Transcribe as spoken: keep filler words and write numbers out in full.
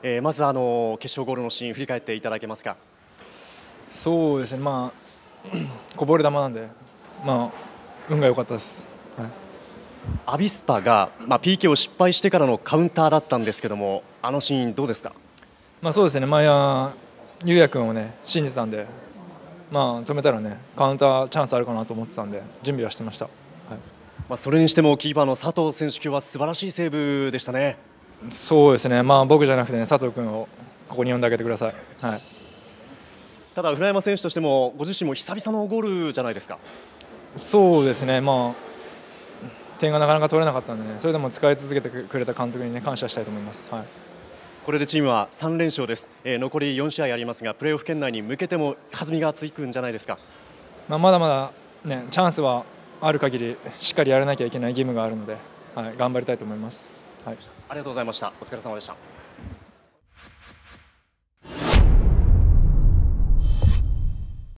えー、まずあの決勝ゴールのシーン振り返っていただけますか。 そうですね、まあこぼれ球なんで、まあ運が良かったです。はい、 アビスパが、まあ、ピーケー を失敗してからのカウンターだったんですけども、あのシーンどうですか。 まあそうですね、まあ、いや優也君をね信じてたんで、まあ止めたらねカウンターチャンスあるかなと思ってたんで準備はしてました。はい、 まあそれにしてもキーパーの佐藤選手、今日は素晴らしいセーブでしたね。 そうですね、まあ僕じゃなくてね佐藤君をここに呼んであげてください。はい、 ただ船山選手としてもご自身も久々のゴールじゃないですか。 そうですね、まあ点がなかなか取れなかったんでね、それでも使い続けてくれた監督にね感謝したいと思います。はい、 これでチームはさん連勝です、えー、残りよん試合ありますが、プレーオフ圏内に向けても弾みがつくんじゃないですか。 まあまだまだ、ね、チャンスはある限りしっかりやらなきゃいけない義務があるので、はい、頑張りたいと思います。はい、 ありがとうございました。お疲れ様でした。